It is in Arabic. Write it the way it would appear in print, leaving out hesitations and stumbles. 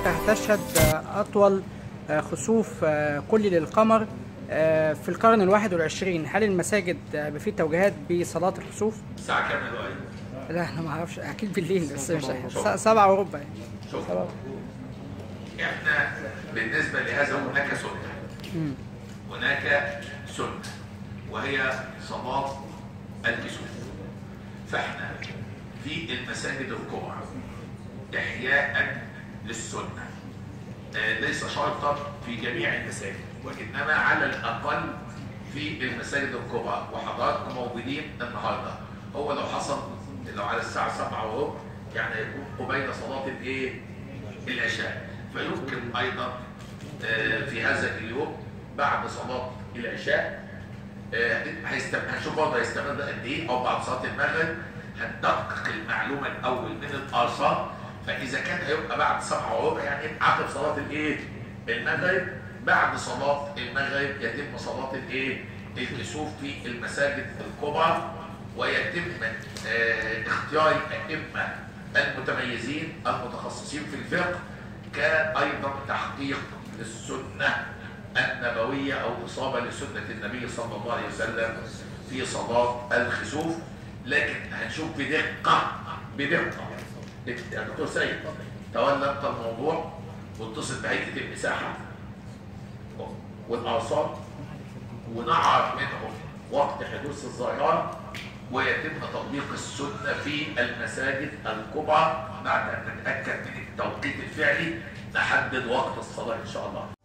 مكة هتشهد أطول خسوف كلي للقمر في القرن ال21. هل المساجد في توجيهات بصلاة الخسوف؟ الساعة كام دلوقتي؟ لا أنا ما أعرفش، أكيد بالليل بس مش 7 وربع يعني. شوف احنا بالنسبة لهذا هناك سنة. هناك سنة وهي صلاة الكسوف. فاحنا في المساجد الكبرى إحياء للسنة، ليس شرطا في جميع المساجد وإنما على الأقل في المساجد الكبرى، وحضراتكم موجودين النهارده. هو لو حصل لو على الساعة 7 وربع يعني يكون قبيل صلاة العشاء، فيمكن أيضا في هذا اليوم بعد صلاة العشاء هنشوف برضه هيستمر قد إيه، أو بعد صلاة المغرب هندقق المعلومة الأول من الآثار. فإذا كان هيبقى بعد 7 وربع يعني عقب صلاة المغرب، بعد صلاة المغرب يتم صلاة الكسوف في المساجد الكبرى، ويتم اختيار الأئمة المتميزين المتخصصين في الفقه كأيضا تحقيق للسنة النبوية أو إصابة لسنة النبي صلى الله عليه وسلم في صلاة الخسوف. لكن هنشوف بدقة الدكتور سيد تولى انت الموضوع واتصل بهيئة المساحة والأرصاد ونعرف منهم وقت حدوث الظاهرة، ويتم تطبيق السنة في المساجد الكبرى بعد أن نتأكد من التوقيت الفعلي نحدد وقت الصلاة إن شاء الله.